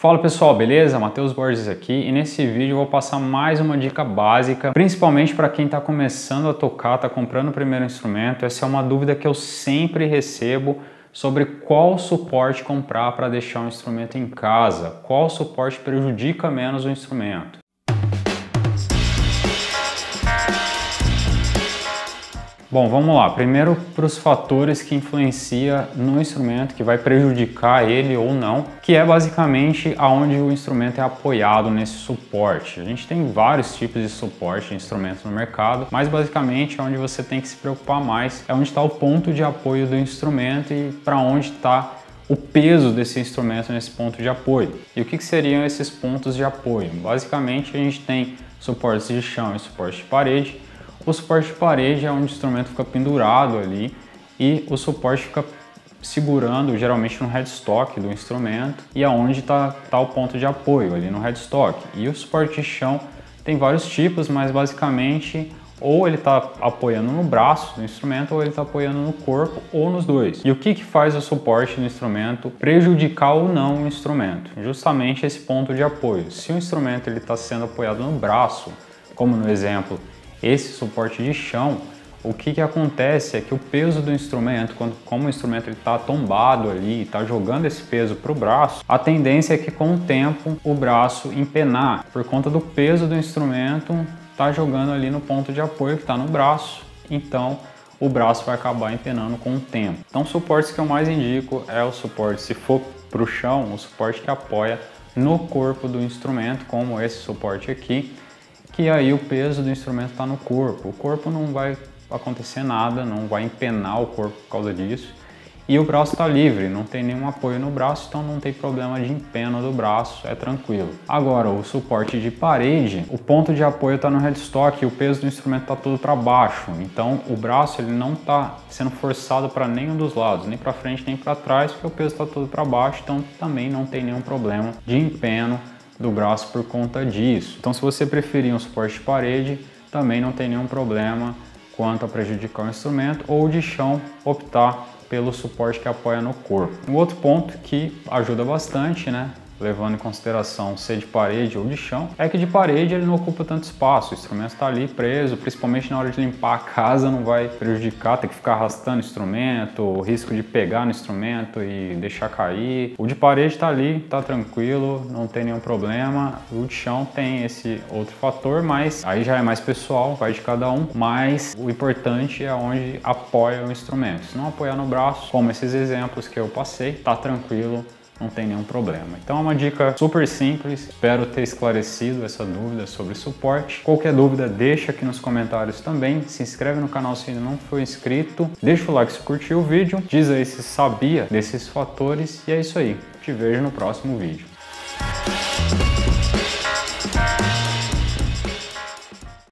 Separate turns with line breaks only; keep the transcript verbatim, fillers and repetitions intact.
Fala pessoal, beleza? Matheus Borges aqui e nesse vídeo eu vou passar mais uma dica básica, principalmente para quem está começando a tocar, está comprando o primeiro instrumento. Essa é uma dúvida que eu sempre recebo sobre qual suporte comprar para deixar o instrumento em casa, qual suporte prejudica menos o instrumento. Bom, vamos lá. Primeiro para os fatores que influenciam no instrumento, que vai prejudicar ele ou não, que é basicamente aonde o instrumento é apoiado nesse suporte. A gente tem vários tipos de suporte de instrumentos no mercado, mas basicamente onde você tem que se preocupar mais é onde está o ponto de apoio do instrumento e para onde está o peso desse instrumento nesse ponto de apoio. E o que, que seriam esses pontos de apoio? Basicamente a gente tem suportes de chão e suporte de parede. O suporte de parede é onde o instrumento fica pendurado ali e o suporte fica segurando geralmente no headstock do instrumento e aonde está tá o ponto de apoio ali no headstock. E o suporte de chão tem vários tipos, mas basicamente ou ele está apoiando no braço do instrumento ou ele está apoiando no corpo ou nos dois. E o que, que faz o suporte do instrumento prejudicar ou não o instrumento? Justamente esse ponto de apoio. Se o instrumento está sendo apoiado no braço, como no exemplo esse suporte de chão, o que, que acontece é que o peso do instrumento, quando, como o instrumento está tombado ali, está jogando esse peso para o braço, a tendência é que com o tempo o braço empenar, por conta do peso do instrumento, está jogando ali no ponto de apoio que está no braço, então o braço vai acabar empenando com o tempo. Então, os suportes que eu mais indico é o suporte, se for para o chão, o suporte que apoia no corpo do instrumento, como esse suporte aqui, que aí o peso do instrumento está no corpo. O corpo não vai acontecer nada, não vai empenar o corpo por causa disso. E o braço está livre, não tem nenhum apoio no braço, então não tem problema de empeno do braço, é tranquilo. Agora, o suporte de parede, o ponto de apoio está no headstock e o peso do instrumento está todo para baixo. Então o braço ele não está sendo forçado para nenhum dos lados, nem para frente nem para trás, porque o peso está todo para baixo, então também não tem nenhum problema de empeno do braço por conta disso. Então, se você preferir um suporte de parede, também não tem nenhum problema quanto a prejudicar o instrumento, ou de chão optar pelo suporte que apoia no corpo. Um outro ponto que ajuda bastante, né, levando em consideração ser de parede ou de chão, é que de parede ele não ocupa tanto espaço, o instrumento está ali preso, principalmente na hora de limpar a casa não vai prejudicar, ter que ficar arrastando o instrumento, o risco de pegar no instrumento e deixar cair. O de parede está ali, está tranquilo, não tem nenhum problema. O de chão tem esse outro fator, mas aí já é mais pessoal, vai de cada um, mas o importante é onde apoia o instrumento. Se não apoiar no braço, como esses exemplos que eu passei, tá tranquilo, não tem nenhum problema. Então é uma dica super simples, espero ter esclarecido essa dúvida sobre suporte. Qualquer dúvida deixa aqui nos comentários também, se inscreve no canal se ainda não for inscrito, deixa o like se curtiu o vídeo, diz aí se sabia desses fatores e é isso aí, te vejo no próximo vídeo.